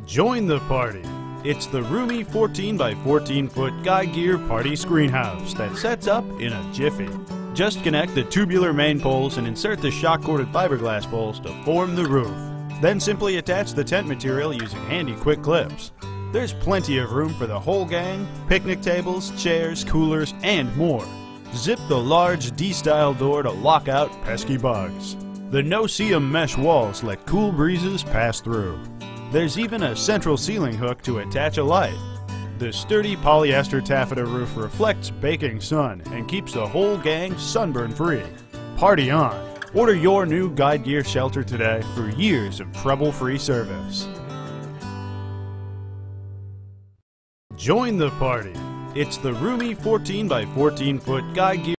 Join the party. It's the roomy 14 by 14 foot Guy Gear party screenhouse that sets up in a jiffy. Just connect the tubular main poles and insert the shock-corded fiberglass poles to form the roof. Then simply attach the tent material using handy quick clips. There's plenty of room for the whole gang, picnic tables, chairs, coolers, and more. Zip the large D-style door to lock out pesky bugs. The no-see-um mesh walls let cool breezes pass through. There's even a central ceiling hook to attach a light. The sturdy polyester taffeta roof reflects baking sun and keeps the whole gang sunburn-free. Party on! Order your new Guy Gear shelter today for years of trouble-free service. Join the party. It's the roomy 14 by 14 foot Guy Gear